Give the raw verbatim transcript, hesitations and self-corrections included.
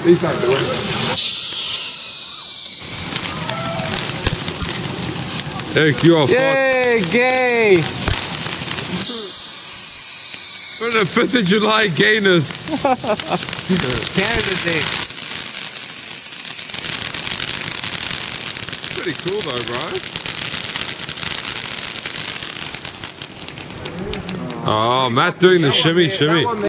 These don't do it. Eric, you are Yay, gay! For the fifth of July gayness. Canada Day. Pretty cool though, bro. Oh, Matt doing the shimmy shimmy.